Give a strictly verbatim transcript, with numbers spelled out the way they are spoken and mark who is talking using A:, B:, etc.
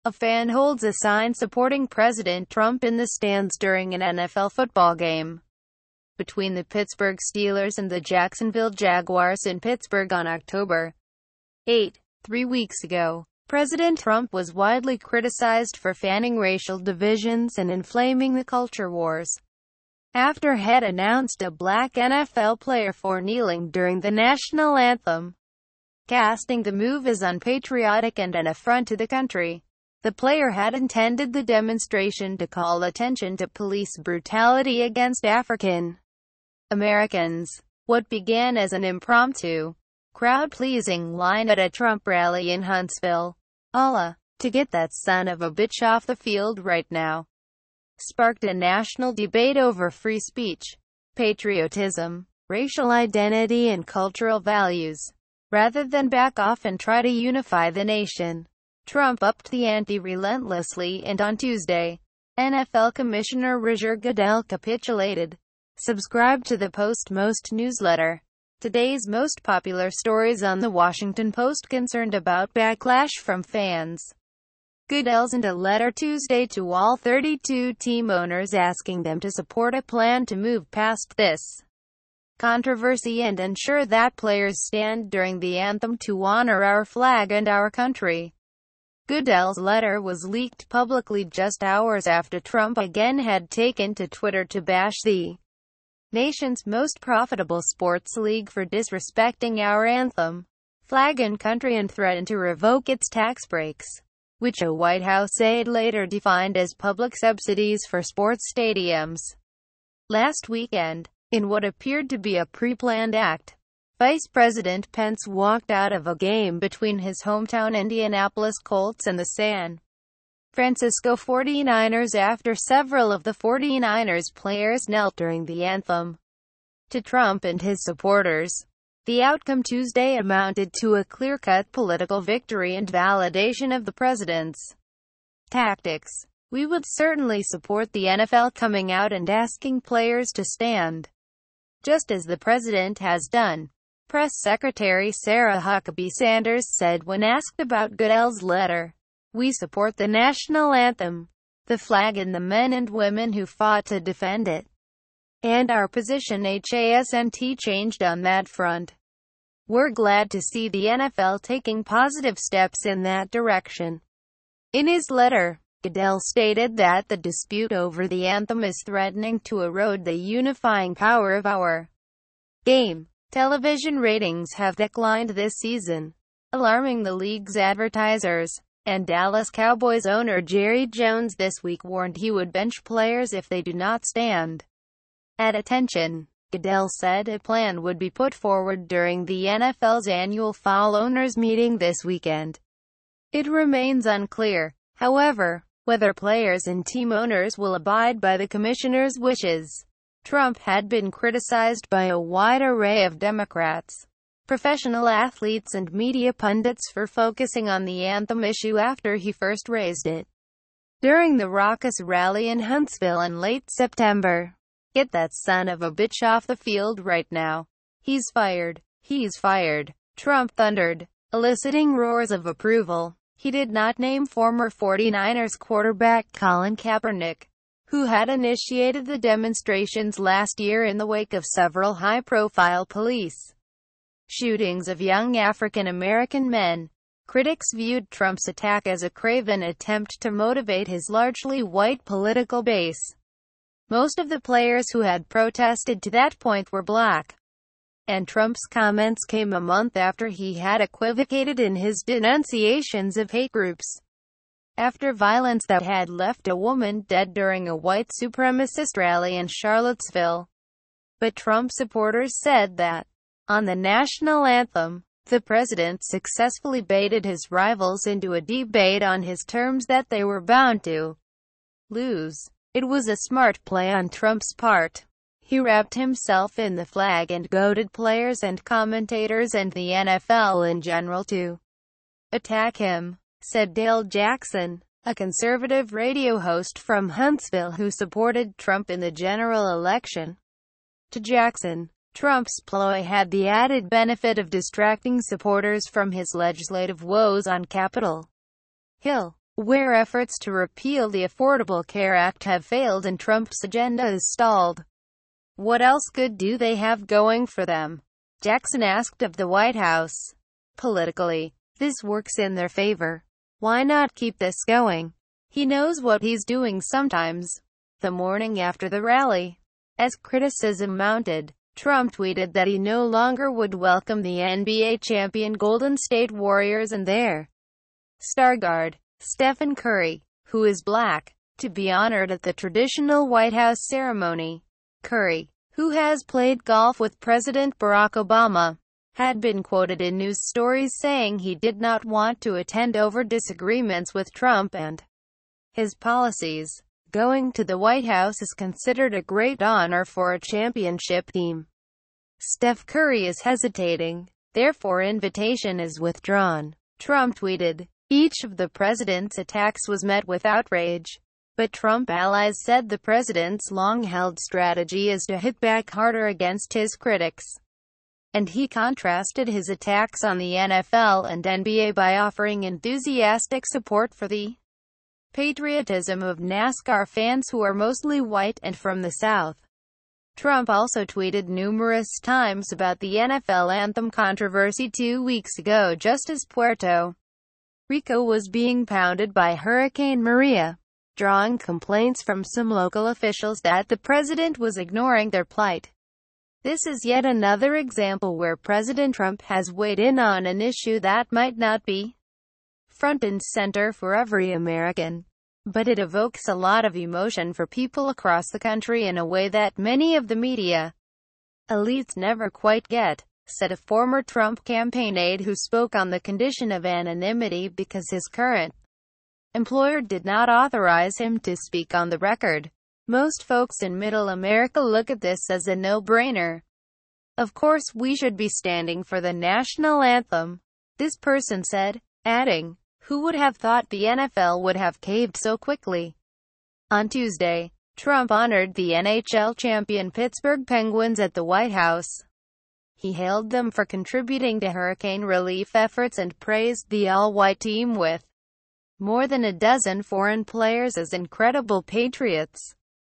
A: A fan holds a sign supporting President Trump in the stands during an N F L football game between the Pittsburgh Steelers and the Jacksonville Jaguars in Pittsburgh on October eighth. Three weeks ago, President Trump was widely criticized for fanning racial divisions and inflaming the culture wars after had announced a black N F L player for kneeling during the national anthem, casting the move as unpatriotic and an affront to the country. The player had intended the demonstration to call attention to police brutality against African Americans. What began as an impromptu, crowd-pleasing line at a Trump rally in Huntsville, Allah, to get that son of a bitch off the field right now, sparked a national debate over free speech, patriotism, racial identity and cultural values. Rather than back off and try to unify the nation, Trump upped the ante relentlessly, and on Tuesday, N F L Commissioner Roger Goodell capitulated. Subscribe to the Post-Most newsletter. Today's most popular stories on the Washington Post concerned about backlash from fans. Goodell sent a letter Tuesday to all thirty-two team owners asking them to support a plan to move past this controversy and ensure that players stand during the anthem to honor our flag and our country. Goodell's letter was leaked publicly just hours after Trump again had taken to Twitter to bash the nation's most profitable sports league for disrespecting our anthem, flag and country, and threatened to revoke its tax breaks, which a White House aide later defined as public subsidies for sports stadiums. Last weekend, in what appeared to be a pre-planned act, Vice President Pence walked out of a game between his hometown Indianapolis Colts and the San Francisco forty-niners after several of the forty-niners players knelt during the anthem. To Trump and his supporters, the outcome Tuesday amounted to a clear-cut political victory and validation of the president's tactics. We would certainly support the N F L coming out and asking players to stand, just as the president has done, Press Secretary Sarah Huckabee Sanders said when asked about Goodell's letter. We support the national anthem, the flag, and the men and women who fought to defend it. And our position hasn't changed on that front. We're glad to see the N F L taking positive steps in that direction. In his letter, Goodell stated that the dispute over the anthem is threatening to erode the unifying power of our game. Television ratings have declined this season, alarming the league's advertisers, and Dallas Cowboys owner Jerry Jones this week warned he would bench players if they do not stand at attention. Goodell said a plan would be put forward during the N F L's annual Fall Owners meeting this weekend. It remains unclear, however, whether players and team owners will abide by the commissioner's wishes. Trump had been criticized by a wide array of Democrats, professional athletes, and media pundits for focusing on the anthem issue after he first raised it during the raucous rally in Huntsville in late September. Get that son of a bitch off the field right now. He's fired. He's fired, Trump thundered, eliciting roars of approval. He did not name former forty-niners quarterback Colin Kaepernick, who had initiated the demonstrations last year in the wake of several high-profile police shootings of young African-American men. Critics viewed Trump's attack as a craven attempt to motivate his largely white political base. Most of the players who had protested to that point were black, and Trump's comments came a month after he had equivocated in his denunciations of hate groups after violence that had left a woman dead during a white supremacist rally in Charlottesville. But Trump supporters said that, on the national anthem, the president successfully baited his rivals into a debate on his terms that they were bound to lose. It was a smart play on Trump's part. He wrapped himself in the flag and goaded players and commentators and the N F L in general to attack him, said Dale Jackson, a conservative radio host from Huntsville who supported Trump in the general election. To Jackson, Trump's ploy had the added benefit of distracting supporters from his legislative woes on Capitol Hill. where efforts to repeal the Affordable Care Act have failed and Trump's agenda is stalled. What else good do they have going for them? Jackson asked of the White House. Politically, this works in their favor. Why not keep this going? He knows what he's doing sometimes. The morning after the rally, as criticism mounted, Trump tweeted that he no longer would welcome the N B A champion Golden State Warriors and their star guard, Stephen Curry, who is black, to be honored at the traditional White House ceremony. Curry, who has played golf with President Barack Obama, had been quoted in news stories saying he did not want to attend over disagreements with Trump and his policies. Going to the White House is considered a great honor for a championship team. Steph Curry is hesitating, therefore invitation is withdrawn. Trump tweeted, each of the president's attacks was met with outrage. But Trump allies said the president's long-held strategy is to hit back harder against his critics. And he contrasted his attacks on the N F L and N B A by offering enthusiastic support for the patriotism of NASCAR fans who are mostly white and from the South. Trump also tweeted numerous times about the N F L anthem controversy two weeks ago just as Puerto Rico was being pounded by Hurricane Maria, drawing complaints from some local officials that the president was ignoring their plight. This is yet another example where President Trump has weighed in on an issue that might not be front and center for every American, but it evokes a lot of emotion for people across the country in a way that many of the media elites never quite get, said a former Trump campaign aide who spoke on the condition of anonymity because his current employer did not authorize him to speak on the record. Most folks in Middle America look at this as a no-brainer. Of course we should be standing for the national anthem, this person said, adding, who would have thought the N F L would have caved so quickly? On Tuesday, Trump honored the N H L champion Pittsburgh Penguins at the White House. He hailed them for contributing to hurricane relief efforts and praised the all-white team with more than a dozen foreign players as incredible patriots.